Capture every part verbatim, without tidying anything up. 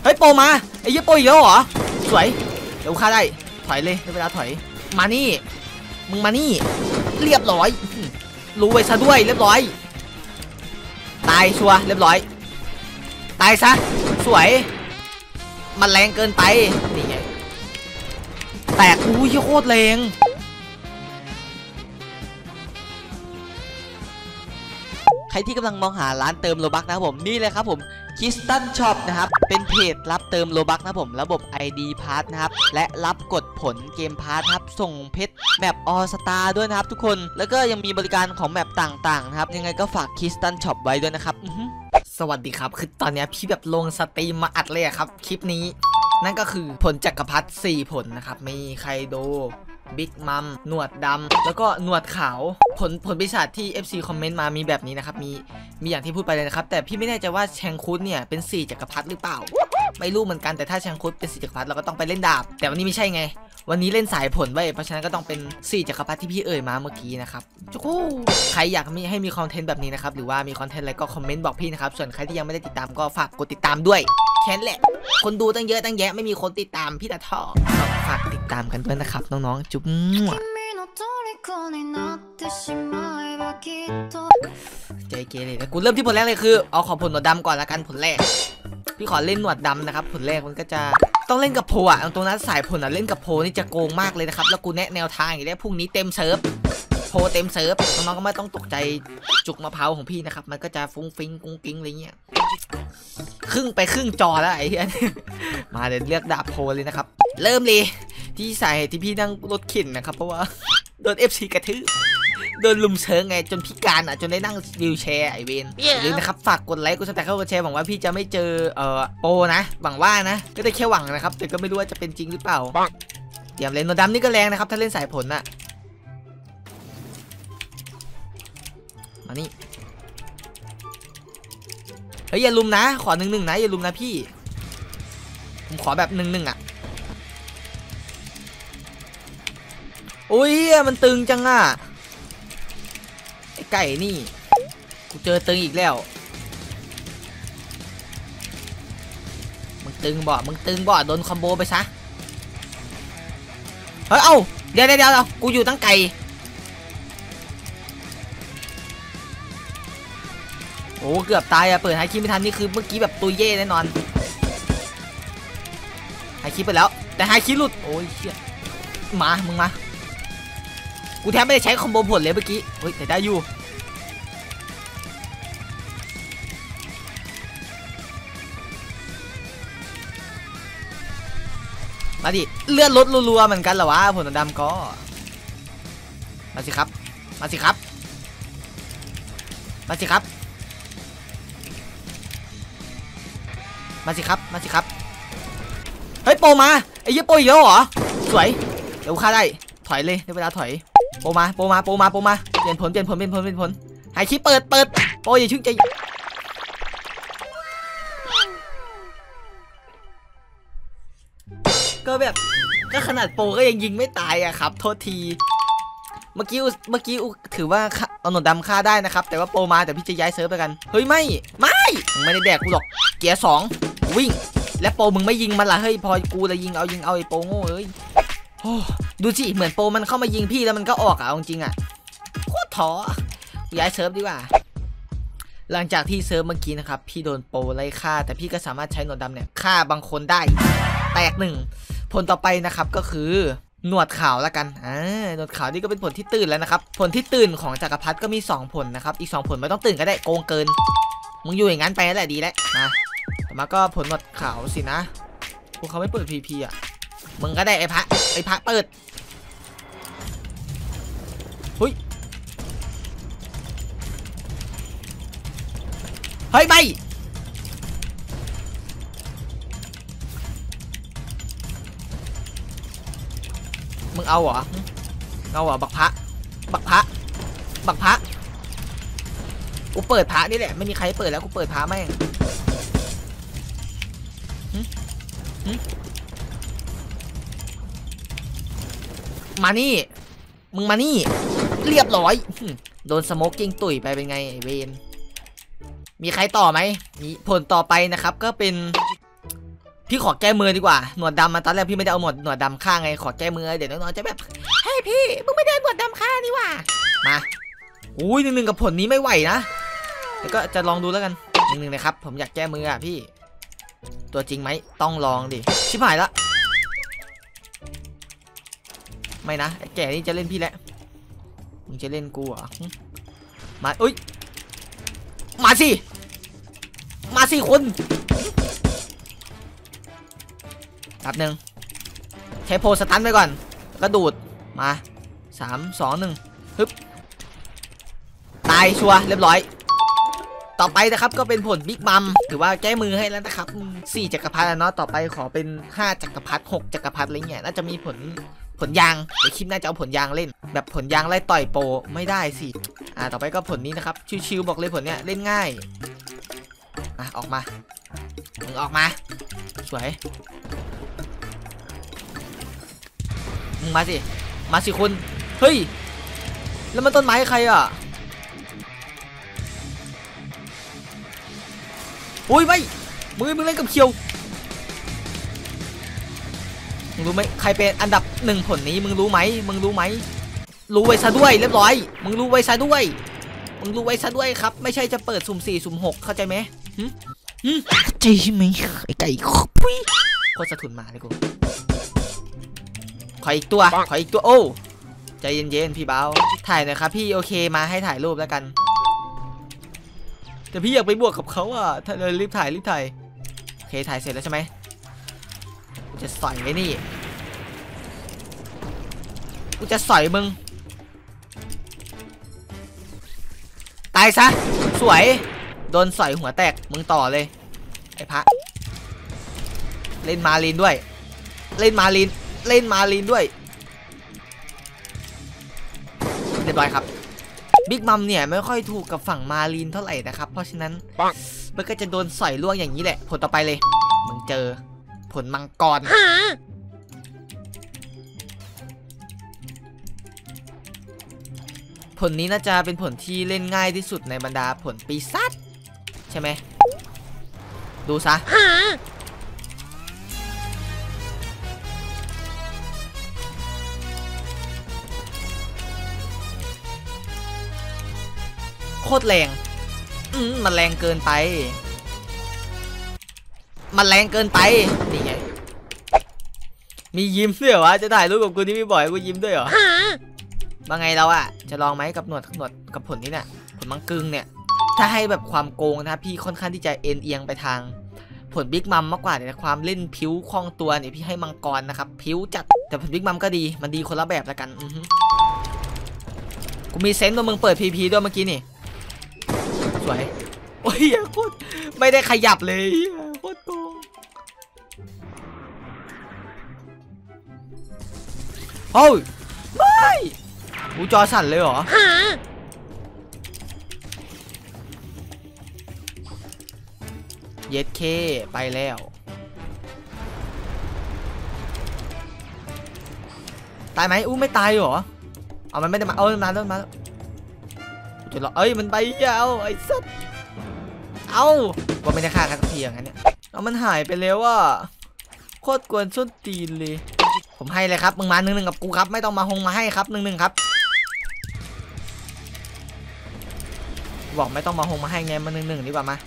เฮ้ยโปมาไอ้ยี่โปอีกแล้วเหรอสวยเดี๋ยวฆ่าได้ถอยเลยได้เวลาถอยมานี่มึงมานี่เรียบร้อยรู้ไว้ซะด้วยเรียบร้อยตายชัวร์เรียบร้อยตายซะสวยมันแรงเกินไปนี่ไงแตกอุ้ยโคตรแรงใครที่กำลังมองหาร้านเติมโลบัคนะครับผมนี่เลยครับผมคิสตันช็อปนะครับเป็นเพจรับเติมโลบัคนะครับผมระบบ ไอ ดี พาร์ทนะครับและรับกดผลเกมพาร์ทครับส่งเพชรแมปออสตาด้วยนะครับทุกคนแล้วก็ยังมีบริการของแมปต่างๆนะครับยังไงก็ฝากคิสตันช็อปไว้ด้วยนะครับสวัสดีครับคือตอนนี้พี่แบบลงสตรีมมาอัดเลยครับคลิปนี้นั่นก็คือผลจักรพรรดิสี่ผลนะครับมีไคโดบิ๊กมัมหนวดดำแล้วก็หนวดขาวผลผลปีศาจที่ เอฟ ซี คอมเมนต์มามีแบบนี้นะครับมีมีอย่างที่พูดไปเลยนะครับแต่พี่ไม่แน่ใจว่าแชงคุดเนี่ยเป็นสี่จักรพรรดิหรือเปล่าไม่รู้เหมือนกันแต่ถ้าแชงคุดเป็นสี่จักรพรรดิเราก็ต้องไปเล่นดาบแต่วันนี้ไม่ใช่ไงวันนี้เล่นสายผลไว้เพราะฉะนั้นก็ต้องเป็นสี่จักรพรรดิที่พี่เอ่ยมาเมื่อกี้นะครับจุ๊กใครอยากมีให้มีคอนเทนต์แบบนี้นะครับหรือว่ามีคอนเทนต์อะไรก็คอมเมนต์บอกพี่นะครับส่วนใครที่ยังไม่ได้ติดตามก็ฝากกดติดตามด้วยแค่นั้นแหละคนดูตั้งเยอะตั้งแยะไม่มีคนติดตามพี่ตาท่อฝากติดตามกันด้วยนะครับน้องๆจุ๊บใจเกเรนะกูเริ่มที่ผลแรกเลยคือเอาขอผลหนวดดำก่อนละกันผลแรกพี่ขอเล่นหนวดดำนะครับผลแรกมันก็จะต้องเล่นกับโพอ่ะตรงนั้นสายผลอ่ะเล่นกับโพนี่จะโกงมากเลยนะครับแล้วกูแนะแนวทางอย่างนี้พรุ่งนี้เต็มเซิร์ฟโพเต็มเซิร์ฟน้องๆก็ไม่ต้องตกใจจุกมะพร้าวของพี่นะครับมันก็จะฟุ้งฟิ้งกุ้งกิ้งอะไรเงี้ยครึ่งไปครึ่งจอแล้วไอ้เหี้ยมาเดี๋ยวเลือกดาบโพเลยนะครับเริ่มเลยที่ใส่ที่พี่นั่งรถเข็นนะครับเพราะว่าโดน เอฟ ซี กระทืบโดนลุมเชิงไงจนพิการอ่ะจนได้นั่งวีลแชร์ไอเวนอย่าลืมนะครับฝากกดไลค์กดซับสไครต์กดแชร์หวังว่าพี่จะไม่เจอเอ่อโปนะหวังว่านะก็ได้แค่หวังนะครับแต่ก็ไม่รู้ว่าจะเป็นจริงหรือเปล่าเตรียมเล่นโนดำนี่ก็แรงนะครับถ้าเล่นสายผลน่ะมานี่เฮ้ยอย่าลุมนะขอหนึ่งหนึ่งนะอย่าลุมนะพี่ผมขอแบบหนึ่งหนึ่งอ่ะโอ้ยมันตึงจังอ่ะไอ้ไก่นี่กูเจอตึงอีกแล้วมึงตึงบ่มึงตึงบ่โดนคอมโบไปซะเฮ้ยเอ้าเดี๋ยวเดี๋ยวเดี๋ยวกูอยู่ตั้งไก่โอ้เกือบตายอะเปิดไฮคิไม่ทันนี่คือเมื่อกี้แบบตุยเย่แน่นอนไฮคิไปแล้วแต่ไฮคิหลุดโอ้ยเชี่ยมามึงมากูแทบไม่ได้ใช้คอมโบผลเลยเมื่อกี้เฮ้ยแต่ได้อยู่มาดิเลือดลดรัวๆเหมือนกันเหรอวะผลดำก็มาสิครับมาสิครับมาสิครับมาสิครับมาสิครับเฮ้ยโปมาไอ้ยี่โปอีกแล้วเหรอสวยเดี๋ยวฆ่าได้ถอยเลยได้เวลาถอยโปมาโปมาโปมาโปมาเปลี่ยนผลเปลี่ยนผลเปลี่ยนผลเปลี่ยนผลหายคิเปิดเปิดโปอย่าชึ่งใจก็แบบก็ขนาดโปก็ยังยิงไม่ตายอะครับโทษทีเมื่อกี้เมื่อกี้ถือว่าเอาหนวดดำฆ่าได้นะครับแต่ว่าโปมาแต่พี่จะย้ายเซิร์ฟไปกันเฮ้ยไม่ไม่มึงไม่ได้แดกกูหรอกเกียร์สองวิ่งและโปมึงไม่ยิงมันละเฮ้ยพอกูเลยยิงเอายิงเอาไอ้โปโง่เอ้ยดูสิเหมือนโปมันเข้ามายิงพี่แล้วมันก็ออกอะจริงอะโคตรท้อย้ายเซิร์ฟดีกว่าหลังจากที่เซิร์ฟเมื่อกี้นะครับพี่โดนโปไล่ฆ่าแต่พี่ก็สามารถใช้หนวดดำเนี่ยฆ่าบางคนได้แตกหนึ่งผลต่อไปนะครับก็คือหนวดขาวละกันอ่าหนวดขาวนี่ก็เป็นผลที่ตื่นแล้วนะครับผลที่ตื่นของจักรพรรดิก็มีสองผลนะครับอีกสองผลไม่ต้องตื่นก็ได้โกงเกินมึงอยู่อย่างนั้นไปแล้วแหละดีแล้วมาต่อมาก็ผลหนวดขาวสินะพวกเขาไม่เปิด พี พี อ่ะมึงก็ได้ไอ้พระไอ้พระเปิดเฮ้ยเฮ้ยไปมึงเอาเหรอเอาเหรอบักพระบักพระบักพระกูเปิดพระนี่แหละไม่มีใครเปิดแล้วกูเปิดพระแม่งมานี่มึงมานี่เรียบร้อยโดนสโมกกิ้งตุ๋ยไปเป็นไงไอเวนมีใครต่อไหมมีผลต่อไปนะครับก็เป็นพี่ขอแก้มือดีกว่าหนวดดำมาตอนแรกพี่ไม่ได้เอาหนวดหนวดดำข้างไงขอแก้มือเดี๋ยวน้องๆจะแบบเฮ้ยพี่มึงไม่ได้หนวดดำข้างนี่หว่ามาอุ้ยหนึ่งหนึ่งกับผลนี้ไม่ไหวนะแล้วก็จะลองดูแล้วกันหนึ่งหนึ่งเลยครับผมอยากแก้มืออ่ะพี่ตัวจริงไหมต้องลองดิชิบหายละไม่นะไอ้แก่นี่จะเล่นพี่แหละมึงจะเล่นกูเหรอมาอุ้ยมาสิมาสิคุณแป๊บหนึ่งใช้โพสตันไปก่อนแล้วก็ดูดมาสามสองหนึ่งฮึบตายชัวร์เรียบร้อยต่อไปนะครับก็เป็นผลบิ๊กมัมถือว่าแก้มือให้แล้วนะครับสี่จักรพรรดิเนาะต่อไปขอเป็นห้าจักรพรรดิหกจักรพรรดิอะไรเงี้ยน่าจะมีผลผลยางเดี๋ยวคลิปน่าจะเอาผลยางเล่นแบบผลยางไล่ต่อยโปไม่ได้สิอ่าต่อไปก็ผลนี้นะครับชิวๆบอกเลยผลเนี้ยเล่นง่ายอ่ะออกมามึงออกมาสวยมึงมาสิมาสิคุณเฮ้ยแล้วมันต้นไม้ใครอ่ะอุ้ยไม่มึงมึงเล่นกับเคียวมึงรู้ไหมใครเป็นอันดับหนึ่งผลนี้มึงรู้ไหมมึงรู้ไหมรู้ไว้ซะด้วยเรียบร้อยมึงรู้ไว้ซะด้วยมึงรู้ไว้ซะด้วยครับไม่ใช่จะเปิดสุ่มสี่สุ่มหกเข้าใจไหมหืมหืมเข้าใจใช่ไหมไอ้ไก่ปุ้ยโคตรสะทุนมาเลยกูขออีกตัวขออีกตัวโอ้ใจเย็นๆพี่เบาถ่ายหน่อยครับพี่โอเคมาให้ถ่ายรูปแล้วกันแต่พี่อยากไปบวกกับเขาอ่ะเลยรีบถ่ายรีบถ่ายโอเคถ่ายเสร็จแล้วใช่ไหมกูจะสอยไว้นี่กูจะสอยมึงตายซะสวยโดนสอยหัวแตกมึงต่อเลยไอ้พระเล่นมาลีนด้วยเล่นมาลีนเล่นมาลีนด้วยเรียบร้อยครับบิ๊กมัมเนี่ยไม่ค่อยถูกกับฝั่งมาลีนเท่าไหร่นะครับเพราะฉะนั้นมันก็จะโดนสอยล่วงอย่างนี้แหละผลต่อไปเลยมึงเจอผลมังกรผลนี้น่าจะเป็นผลที่เล่นง่ายที่สุดในบรรดาผลปีศาจใช่ไหมดูซะโคตรแรงอืมมันแรงเกินไปมันแรงเกินไปนี่ไงมียิ้มด้วยเหรอวะจะถ่ายรูปกับกูนี่ไม่บ่อยกูยิ้มด้วยเหรอว่าไงเราอะจะลองไหมกับหนวดหนวดกับผลนี้เนี่ยผลมังกรเนี่ยถ้าให้แบบความโกงนะพี่ค่อนข้างที่จะเอ็นเอียงไปทางผลบิ๊กมัมมากกว่าแต่ความเล่นผิวคล่องตัวเนี่ยพี่ให้มังกรนะครับผิวจัดแต่ผลบิ๊กมัมก็ดีมันดีคนละแบบละกันอือกูมีเซนต์ว่ามึงเปิดพีพีด้วยเมื่อกี้นี่สวยโอ้ยโคตรไม่ได้ขยับเลยโคตรโกงโอ้ยไม่กูจอสั่นเลยเหรอเย็ดเคไปแล้วตายไหมอู้ไม่ตายเหรอเอามันไม่ได้มาเอามาแล้วมาแล้วจุดหรอเอ้ยมันไปยาวไอ้สัสเอาว่าไม่ได้ฆ่ากันสักทีอย่างนั้นเนี่ยเอามันหายไปแล้วว่ะโคตรกวนส้นตีนเลยผมให้เลยครับมึงมาหนึ่งหนึ่งกับกูครับไม่ต้องมาหงมาให้ครับหนึ่งหนึ่งครับบอกไม่ต้องมาหงมาให้ไงมาหนึ่งหนึ่งดีกว่ามา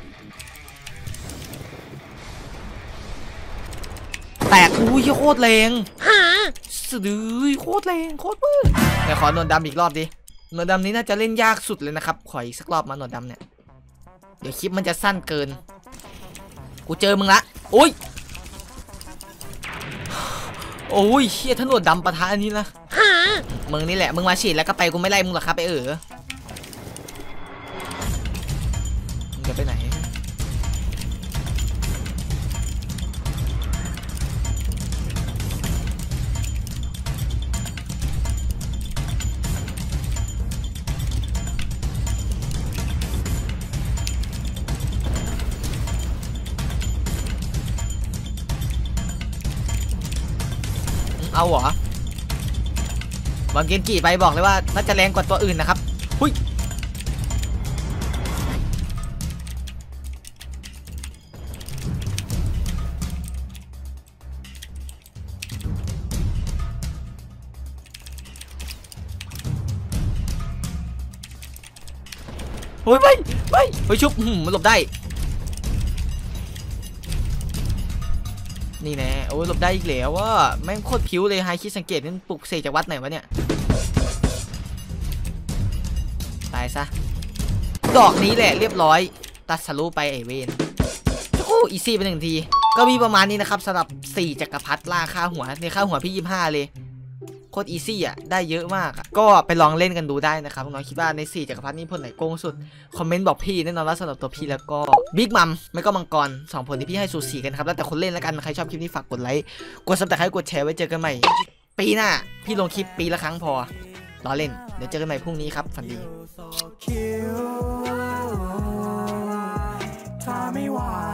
แตกอุ้ยโคตรแรงสะดือโคตรแรงโคตรมืดเดี๋ยวขอหนวดดำอีกรอบดิหนวดดำนี้น่าจะเล่นยากสุดเลยนะครับขออีกสักรอบมาหนวดดำเนี่ยเดี๋ยวคลิปมันจะสั้นเกินกูเจอมึงละโอ้ยโอ้ยเชี่ยถ้าหนวดดำปะทะอันนี้นะมึงนี่แหละมึงมาฉีดแล้วก็ไปกูไม่ไล่มึงหรอกครับไปเออมึงจะไปไหนเอาเหรอวางเกนกี่ไปบอกเลยว่าน่าจะแรงกว่าตัวอื่นนะครับหุยฮ้ยไม่ไม่เฮ้ยชุบหืมมันหลบได้นี่แน่โอ้ยหลบได้อีกแล้วว่าแม่งโคตรผิวเลยไฮคิดสังเกตนี่ปลุกเสกจากวัดไหนวะเนี่ยตายซะดอกนี้แหละเรียบร้อยตัดสรุปไปไอเวนโอ้อีซี่ไปหนึ่งทีก็มีประมาณนี้นะครับสำหรับสี่จักรพรรดิล่าค่าหัวในค่าหัวพี่ยี่สิบห้าเลยโคตรอีซี่อ่ะได้เยอะมากอ่ะก็ไปลองเล่นกันดูได้นะครับน้องคิดว่าในสี่จักรพรรดินี้ผลไหนโกงสุดคอมเมนต์บอกพี่แน่นอนว่าสำหรับตัวพี่แล้วก็บิ๊กมัมไม่ก็มังกรสองผลที่พี่ให้สูสีกันครับแล้วแต่คนเล่นแล้วกันใครชอบคลิปนี้ฝากกดไลค์กดซับสไครต์กดแชร์ไว้เจอกันใหม่ปีหน้าพี่ลงคลิปปีละครั้งพอรอเล่นเดี๋ยวเจอกันใหม่พรุ่งนี้ครับฝันดี